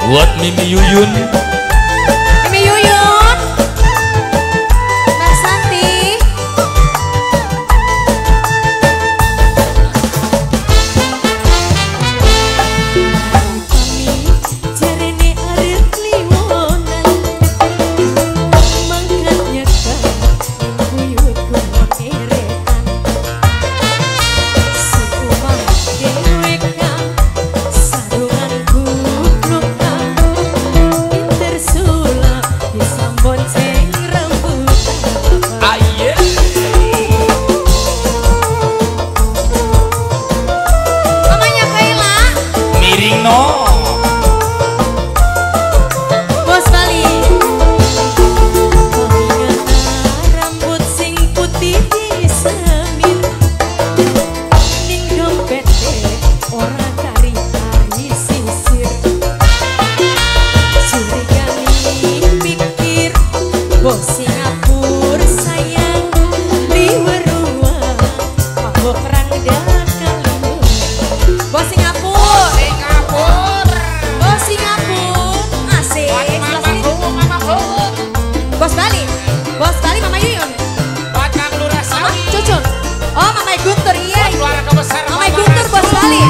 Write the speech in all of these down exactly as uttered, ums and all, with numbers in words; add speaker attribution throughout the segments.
Speaker 1: Buat Mimi Yuyun,
Speaker 2: Mimi Yuyun, Mbak Santi. Kami jarene arep liwonan, mangkatnya kan buyut kumon eretan. Sumpah dewe kang sarungan kupluk kang pinter sulap disambon sing rambutan.
Speaker 1: aye.
Speaker 2: Mamanya Kaila,
Speaker 1: Miring no.
Speaker 2: Bos Bali. Pengingat rambut sing putih disemir, ning dompete ora kari-kari sisir. Surigani pikir, bos Singapura sayang liwat ruang, mabok rang dakal. Bos Singapura, Bos Singapura, asik. Sebelah sini. Bos Bali, Bos Bali, Mama Yuyun, Mama Cucun. Oh, Mama Guntur, iya. Mama Guntur, Bos Bali.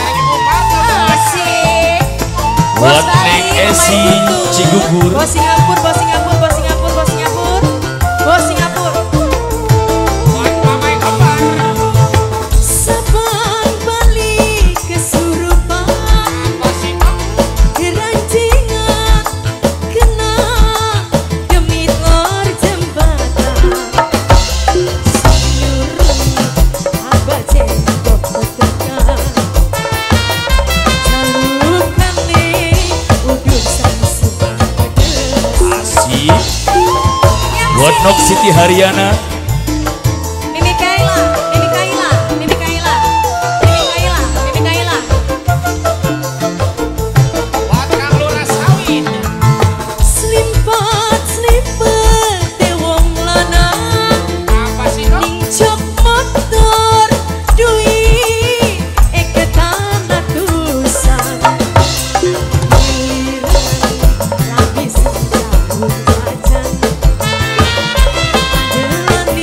Speaker 2: Asik. Bos
Speaker 1: Buat
Speaker 2: Bali,
Speaker 1: Neng
Speaker 2: Mama
Speaker 1: Esi
Speaker 2: Guntur.
Speaker 1: Cigugur.
Speaker 2: Bos Singapura, Bos Singapura, Bos Singapura, Bos Singapura, Bos Singapura. Saban balik kesurupan, kerancingan kena demi lor jembatan. Senyurum abah jenggot berdekat, jalukan nih udut sang sumpah pedes.
Speaker 1: Asik. Buat Nok Siti Haryana,
Speaker 2: Mimi Kaila, Mimi Kaila, Mimi Kaila, Mimi Kaila, Mimi Kaila. Slimpat, slimpet te wong lanang, ning jok motor duit eketan atusan. Giliran rabi sejauh pacan,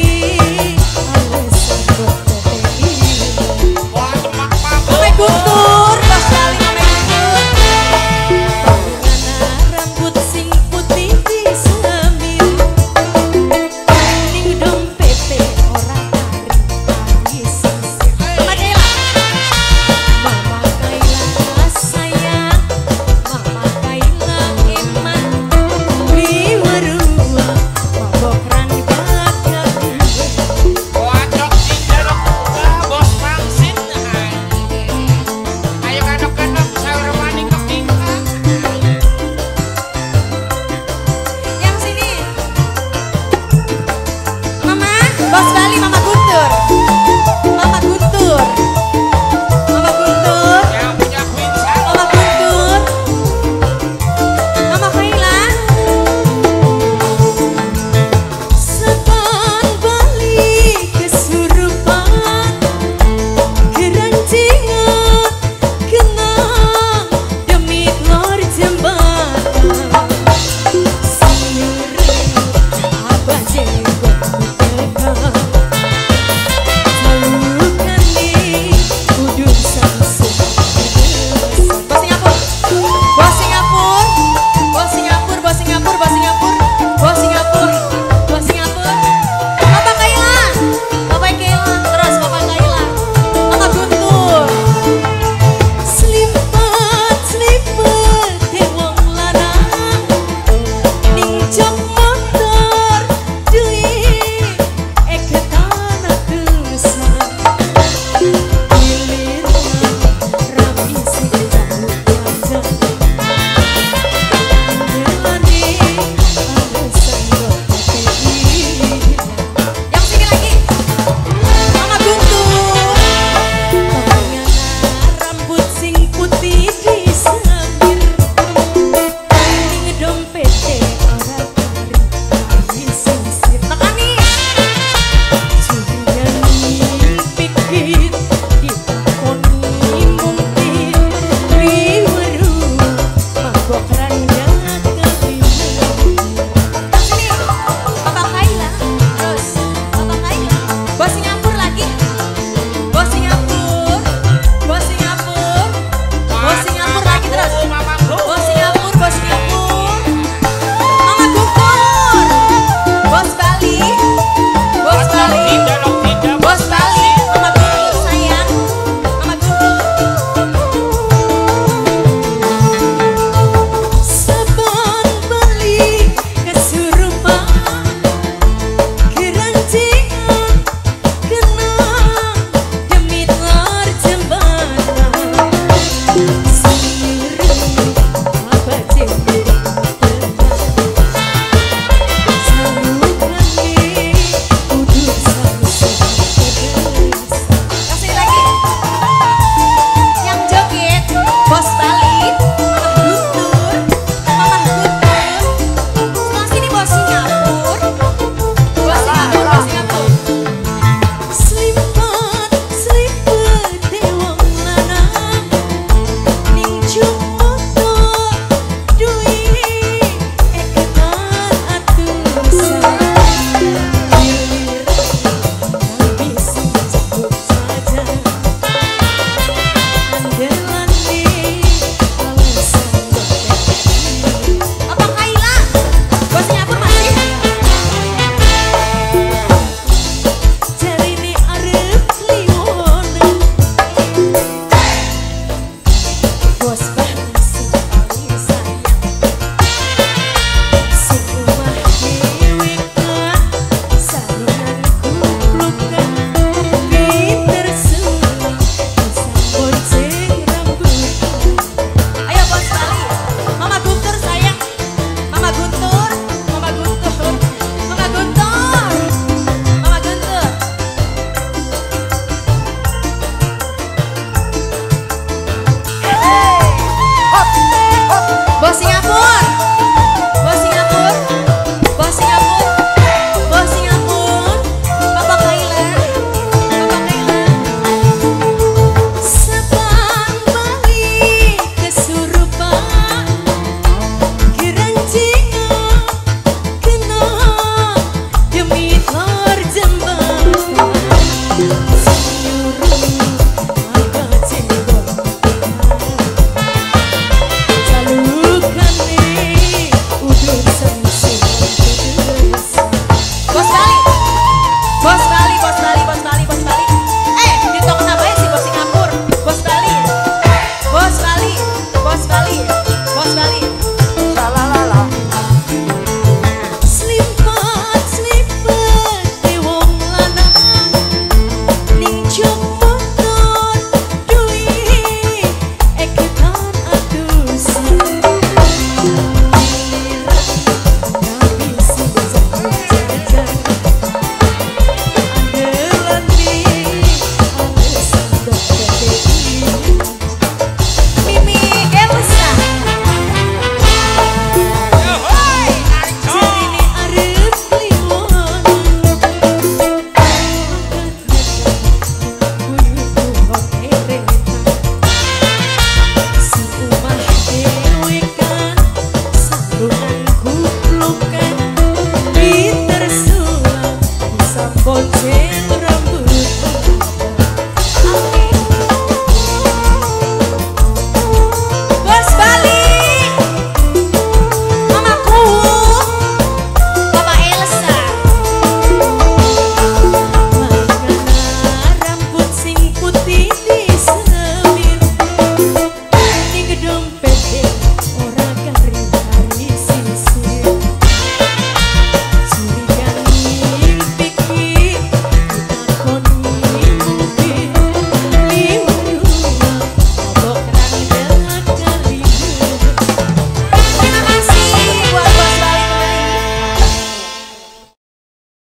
Speaker 2: Bali.